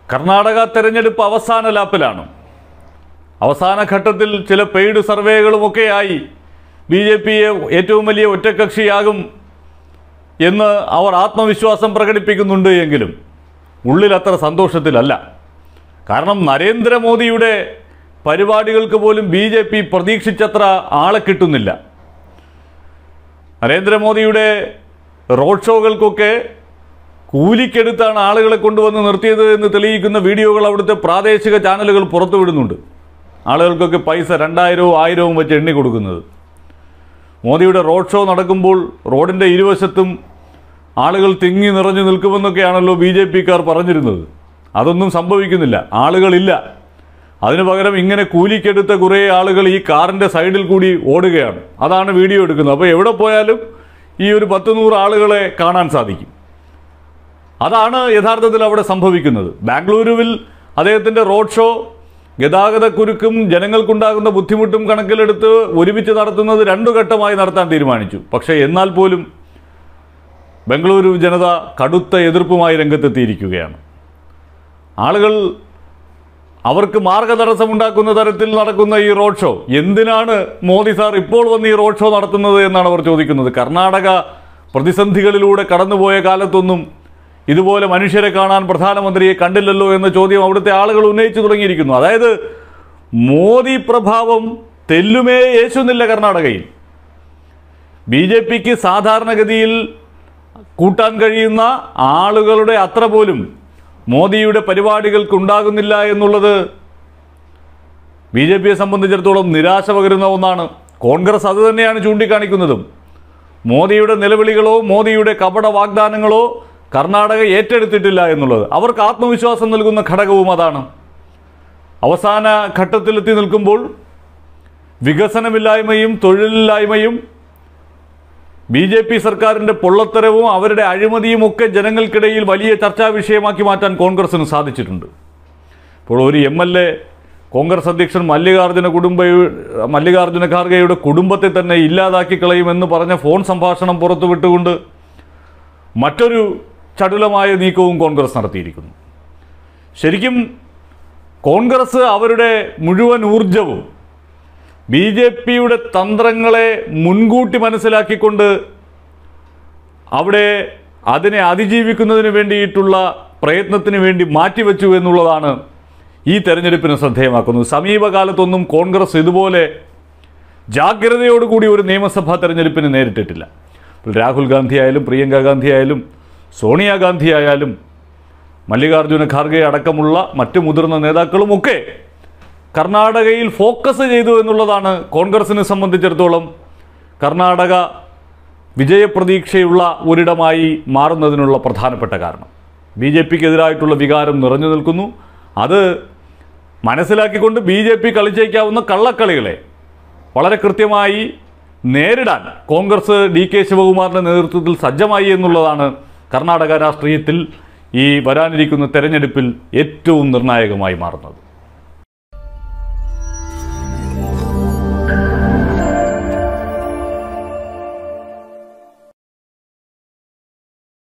കർണാടക തെരഞ്ഞെടുപ്പ് അവസാന ലാപ്പിലാണ്. അവസാന ഘട്ടത്തിൽ ചില പെയ്ഡ് സർവേകളുമൊക്കെയായി BJPയെ ഏറ്റവും വലിയ ഒറ്റക്കക്ഷിയാകും എന്ന് അവർ ആത്മവിശ്വാസം പ്രകടിപ്പിക്കുന്നുണ്ട് എങ്കിലും ഉള്ളിൽ അത്ര സന്തോഷത്തിലല്ല. കാരണം നരേന്ദ്രമോദിയുടെ പരിപാടികൾക്ക് പോലും BJP പ്രതീക്ഷിച്ചത്ര ആളെ കിട്ടുന്നില്ല. നരേന്ദ്രമോദിയുടെ റോഡ് ഷോകൾക്കൊക്കെ കൂലിക്കെടുത്താണ് ആളുകളെ കൊണ്ടുവന്ന് നിർത്തിയത് എന്ന് തെളിയിക്കുന്ന വീഡിയോകൾ അവിടുത്തെ പ്രാദേശിക ചാനലുകൾ പുറത്തുവിടുന്നുണ്ട്. ആളുകൾക്കൊക്കെ പൈസ 2000-വും 1000-വും വെച്ച് എണ്ണി കൊടുക്കുന്നത്. മോദിയുടെ റോഡ് ഷോ നടക്കുമ്പോൾ റോഡിൻ്റെ ഇരുവശത്തും ആളുകൾ തിങ്ങി നിറഞ്ഞു നിൽക്കുമെന്നൊക്കെയാണല്ലോ BJPക്കാർ പറഞ്ഞിരുന്നത്. അതൊന്നും സംഭവിക്കുന്നില്ല, ആളുകളില്ല. അതിനു പകരം ഇങ്ങനെ കൂലിക്കെടുത്ത കുറേ ആളുകൾ ഈ കാറിൻ്റെ സൈഡിൽ കൂടി ഓടുകയാണ്. അതാണ് വീഡിയോ എടുക്കുന്നത്. അപ്പോൾ എവിടെ പോയാലും ഈ ഒരു 10-100 ആളുകളെ കാണാൻ സാധിക്കും. അതാണ് യഥാർത്ഥത്തിൽ അവിടെ സംഭവിക്കുന്നത്. ബാംഗ്ലൂരുവിൽ അദ്ദേഹത്തിൻ്റെ റോഡ് ഷോ ഗതാഗതക്കുരുക്കും ജനങ്ങൾക്കുണ്ടാകുന്ന ബുദ്ധിമുട്ടും കണക്കിലെടുത്ത് ഒരുമിച്ച് നടത്തുന്നത് 2 ഘട്ടമായി നടത്താൻ തീരുമാനിച്ചു. പക്ഷേ എന്നാൽ പോലും ബംഗളൂരു ജനത കടുത്ത എതിർപ്പുമായി രംഗത്തെത്തിയിരിക്കുകയാണ്. ആളുകൾ അവർക്ക് മാർഗതടസ്സമുണ്ടാക്കുന്ന തരത്തിൽ നടക്കുന്ന ഈ റോഡ് ഷോ എന്തിനാണ് മോദി സാർ ഇപ്പോൾ വന്ന് ഈ റോഡ് ഷോ നടത്തുന്നത് എന്നാണ് അവർ ചോദിക്കുന്നത്. കർണാടക പ്രതിസന്ധികളിലൂടെ കടന്നുപോയ കാലത്തൊന്നും ഇതുപോലെ മനുഷ്യരെ കാണാൻ പ്രധാനമന്ത്രിയെ കണ്ടില്ലല്ലോ എന്ന ചോദ്യം അവിടുത്തെ ആളുകൾ ഉന്നയിച്ചു തുടങ്ങിയിരിക്കുന്നു. അതായത് മോദി പ്രഭാവം തെല്ലുമേ യേശുന്നില്ല കർണാടകയിൽ. BJPക്ക് സാധാരണഗതിയിൽ കൂട്ടാൻ കഴിയുന്ന ആളുകളുടെ അത്ര പോലും മോദിയുടെ പരിപാടികൾക്കുണ്ടാകുന്നില്ല എന്നുള്ളത് BJPയെ സംബന്ധിച്ചിടത്തോളം നിരാശ പകരുന്ന ഒന്നാണ്. കോൺഗ്രസ് അത് തന്നെയാണ് ചൂണ്ടിക്കാണിക്കുന്നതും. മോദിയുടെ നിലവിളികളോ മോദിയുടെ കപട വാഗ്ദാനങ്ങളോ കർണാടക ഏറ്റെടുത്തിട്ടില്ല എന്നുള്ളത് അവർക്ക് ആത്മവിശ്വാസം നൽകുന്ന ഘടകവും അതാണ്. അവസാന ഘട്ടത്തിലെത്തി നിൽക്കുമ്പോൾ വികസനമില്ലായ്മയും തൊഴിലില്ലായ്മയും BJP സർക്കാരിൻ്റെ പൊള്ളത്തരവും അവരുടെ അഴിമതിയുമൊക്കെ ജനങ്ങൾക്കിടയിൽ വലിയ ചർച്ചാ വിഷയമാക്കി മാറ്റാൻ കോൺഗ്രസിന് സാധിച്ചിട്ടുണ്ട്. ഇപ്പോൾ ഒരു MLA കോൺഗ്രസ് അധ്യക്ഷൻ മല്ലികാർജുന ഖാർഗെയുടെ കുടുംബത്തെ തന്നെ ഇല്ലാതാക്കി കളയുമെന്ന് പറഞ്ഞ ഫോൺ സംഭാഷണം പുറത്തുവിട്ടുകൊണ്ട് മറ്റൊരു ചടുലമായ നീക്കവും കോൺഗ്രസ് നടത്തിയിരിക്കുന്നു. ശരിക്കും കോൺഗ്രസ് അവരുടെ മുഴുവൻ ഊർജവും BJPയുടെ തന്ത്രങ്ങളെ മുൻകൂട്ടി മനസ്സിലാക്കിക്കൊണ്ട് അവിടെ അതിനെ അതിജീവിക്കുന്നതിന് വേണ്ടിയിട്ടുള്ള പ്രയത്നത്തിന് വേണ്ടി മാറ്റിവെച്ചു എന്നുള്ളതാണ് ഈ തെരഞ്ഞെടുപ്പിനെ ശ്രദ്ധേയമാക്കുന്നത്. സമീപകാലത്തൊന്നും കോൺഗ്രസ് ഇതുപോലെ ജാഗ്രതയോടുകൂടി ഒരു നിയമസഭാ തെരഞ്ഞെടുപ്പിന് നേരിട്ടിട്ടില്ല. രാഹുൽ ഗാന്ധി ആയാലും പ്രിയങ്ക ഗാന്ധി ആയാലും സോണിയാഗാന്ധി ആയാലും മല്ലികാർജുന ഖാർഗെ അടക്കമുള്ള മറ്റ് മുതിർന്ന നേതാക്കളുമൊക്കെ കർണാടകയിൽ ഫോക്കസ് ചെയ്തു എന്നുള്ളതാണ് കോൺഗ്രസിനെ സംബന്ധിച്ചിടത്തോളം കർണാടക വിജയപ്രതീക്ഷയുള്ള ഒരിടമായി മാറുന്നതിനുള്ള പ്രധാനപ്പെട്ട കാരണം. BJPക്കെതിരായിട്ടുള്ള വികാരം നിറഞ്ഞു നിൽക്കുന്നു. അത് മനസ്സിലാക്കിക്കൊണ്ട് BJP കളിച്ചേക്കാവുന്ന കള്ളക്കളികളെ വളരെ കൃത്യമായി നേരിടാൻ കോൺഗ്രസ് DK ശിവകുമാറിൻ്റെ നേതൃത്വത്തിൽ സജ്ജമായി എന്നുള്ളതാണ് കർണാടക രാഷ്ട്രീയത്തിൽ ഈ വരാനിരിക്കുന്ന തെരഞ്ഞെടുപ്പിൽ ഏറ്റവും നിർണായകമായി മാറുന്നത്.